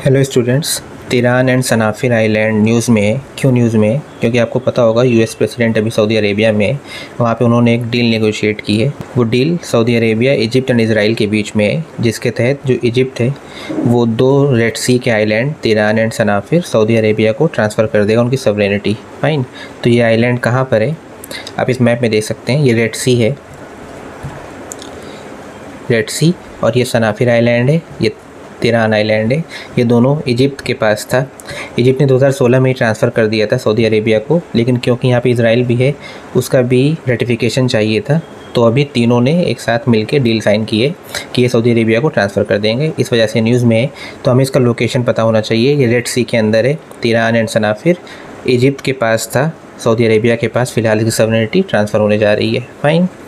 Hello students. Tiran and Sanafir island news में क्योंकि आपको पता होगा यूएस प्रेसिडेंट अभी सऊदी अरेबिया में, वहाँ पे उन्होंने एक डील नेगोशिएट की है। वो deal Saudi Arabia, Egypt and Israel के बीच में है, जिसके तहत जो इजिप्ट है वो 2 रेड सी के island Tiran and Sanafir Saudi Arabia को ट्रांसफ़र कर देगा, उनकी सवरेनिटी। फाइन। तो ये आइलैंड कहाँ पर है आप इस मैप में देख सकते हैं। ये रेड सी है, रेड सी, और ये सनाफिर आइलैंड है, ये तिरान आइलैंड है। ये दोनों इजिप्ट के पास था। इजिप्ट ने 2016 में ही ट्रांसफ़र कर दिया था सऊदी अरेबिया को, लेकिन क्योंकि यहाँ पे इसराइल भी है, उसका भी रेटिफिकेशन चाहिए था। तो अभी तीनों ने एक साथ मिलके डील साइन की है कि ये सऊदी अरेबिया को ट्रांसफ़र कर देंगे। इस वजह से न्यूज़ में है, तो हमें इसका लोकेशन पता होना चाहिए। ये रेड सी के अंदर है, तिरान एंड सनाफिर इजिप्ट के पास था, सऊदी अरेबिया के पास फ़िलहाल इसकी सॉवरेनिटी ट्रांसफ़र होने जा रही है। फाइन।